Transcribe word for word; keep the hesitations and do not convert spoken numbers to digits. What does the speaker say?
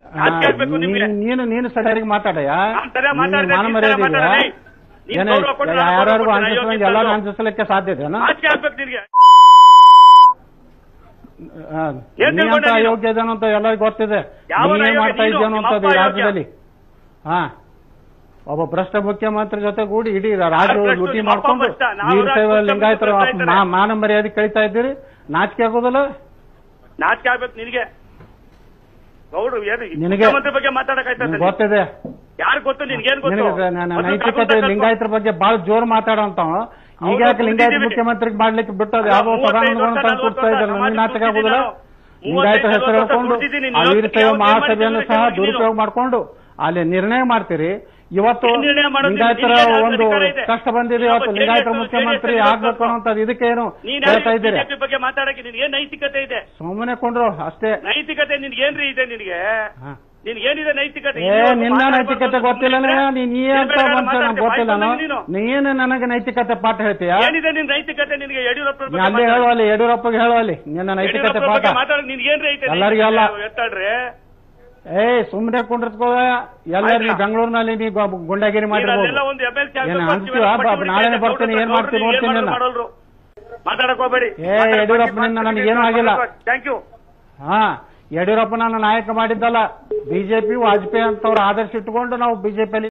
ನೀನು ನೀನು ಸರಿಯಾಗಿ ಮಾತಾಡಯ್ಯ, ಮಾನ ಮರ್ಯಾದೆ ಯಾರ್ಯಾರಿಗೂ ಅನ್ಸಿಸ್ದಂಗೆ ಎಲ್ಲಾರು ಅನ್ಸಿಸ್ಲಿಕ್ಕೆ ಸಾಧ್ಯತೆನಾ? ನೀನಂತ ಅಯೋಗ್ಯ ಇದೆನೋ ಅಂತ ಎಲ್ಲರಿಗೂ ಗೊತ್ತಿದೆ. ನೀನೇ ಮಾಡ್ತಾ ಇದ್ದೇನೋ ಅಂತದ್ದು ರಾಜ್ಯದಲ್ಲಿ. ಹಾ, ಒಬ್ಬ ಭ್ರಷ್ಟ ಮುಖ್ಯಮಂತ್ರಿ ಜೊತೆ ಕೂಡಿ ಇಡೀ ರಾಜ್ಯ ಲೂಟಿ ಮಾಡ್ಕೊಂಡು ವೀರಶೈವ ಲಿಂಗಾಯತರ ಮಾನ ಮರ್ಯಾದೆ ಕಳೀತಾ ಇದ್ದೀರಿ. ನಾಚಿಕೆ ಆಗೋದಲ್ಲ? ನಾಚಿಕೆ ಆಗ್ಬೇಕು ನಿನಗೆ. ನಿನಗೆ ಬಗ್ಗೆ ಮಾತಾಡಕ್ಕಾಯ್ತದೆ ಗೊತ್ತಿದೆ. ಯಾರು ಗೊತ್ತು ನಿನ್ಗೇನ್ ಗೊತ್ತು? ನೈತಿಕತೆ ಲಿಂಗಾಯತರ ಬಗ್ಗೆ ಬಹಳ ಜೋರ್ ಮಾತಾಡೋಂತಾವ. ಈಗ ಯಾಕೆ ಲಿಂಗಾಯತ ಮುಖ್ಯಮಂತ್ರಿಗೆ ಮಾಡ್ಲಿಕ್ಕೆ ಬಿಟ್ಟೋದು? ಯಾವ್ದೋ ಸದಾನಂದಗಳನ್ನು ತಂದು ಕೂಡ್ತಾ ಇದ್ದಾರೆ. ನನಗೆ ನಾಚಿಕೆ ಆಗುದಿಲ್ಲ? ಲಿಂಗಾಯತ ಹೆಸರು ಹೇಳ್ಕೊಂಡು ಆ ವೀರಶೈವ ಮಹಾಸಭೆಯನ್ನು ಸಹ ದುರುಪಯೋಗ ಮಾಡ್ಕೊಂಡು ಅಲ್ಲಿ ನಿರ್ಣಯ ಮಾಡ್ತೀರಿ. ಇವತ್ತು ಲಿಂಗಾಯತರ ಒಂದು ಕಷ್ಟ ಬಂದಿದೆ, ಇವತ್ತು ಲಿಂಗಾಯತರ ಮುಖ್ಯಮಂತ್ರಿ ಆಗ್ಬೇಕು ಅನ್ನೋಂಥದ್ದು ಇದಕ್ಕೇನು ಹೇಳ್ತಾ ಇದ್ದೀರಿ? ಬಗ್ಗೆ ಮಾತಾಡಕ್ಕೆ ನಿನ್ಗೆ ನೈತಿಕತೆ ಇದೆ? ಸುಮ್ಮನೆ ಕೊಂಡ್ರು ಅಷ್ಟೇ. ನೈತಿಕತೆ ನಿನ್ಗೇನ್ರಿ ಇದೆ? ನಿನ್ಗೆ ನಿನ್ಗೇನಿದೆ ನೈತಿಕತೆ? ಏ ನಿನ್ನ ನೈತಿಕತೆ ಗೊತ್ತಿಲ್ಲ. ನೀ ನೀ ಅಂತ ಮನುಷ್ಯ ನಂಗೆ ಗೊತ್ತಿಲ್ಲ. ನೀನು ನನಗೆ ನೈತಿಕತೆ ಪಾಠ ಹೇಳ್ತೀಯ? ಏನಿದೆ ನಿನ್ ನೈತಿಕತೆ? ನಿನ್ಗೆ ಯಡಿಯೂರಪ್ಪ ಅಲ್ಲಿ ಹೇಳುವಲ್ಲಿ, ಯಡಿಯೂರಪ್ಪಗೆ ಹೇಳುವಲ್ಲಿ ನಿನ್ನ ನೈತಿಕತೆ ಪಾಠ ನಿನ್ಗೇನ್ರಿ ಐತೆ? ಎಲ್ಲರಿಗೂ ಅಲ್ಲ. ಎತ್ತಾಡ್ರಿ. ಏ ಸುಮ್ನೆ ಕುಂಡಿರ್ಕೋ. ಎಲ್ಲರೂ ನೀ ಬೆಂಗಳೂರಿನಲ್ಲಿ ನೀ ಗುಂಡಾಗಿರಿ ಮಾಡಿರ್ಬೋದು. ನಾಳೆನೆ ಬರ್ತೀನಿ, ಏನ್ ಮಾಡ್ತೀನಿ ನೋಡ್ತೀನಿ. ಮಾತಾಡಕ್ ಹೋಗ್ಬೇಡಿ. ಏ ಯಡಿಯೂರಪ್ಪನಿಂದ ನನಗೇನು ಆಗಿಲ್ಲ. Thank you. ಹಾ, ಯಡಿಯೂರಪ್ಪ ನನ್ನ ನಾಯಕ ಮಾಡಿದ್ದಲ್ಲ. ಬಿಜೆಪಿ ವಾಜಪೇಯಿ ಅಂತವ್ರ ಆದರ್ಶ ಇಟ್ಕೊಂಡು ನಾವು ಬಿಜೆಪಿಯಲ್ಲಿ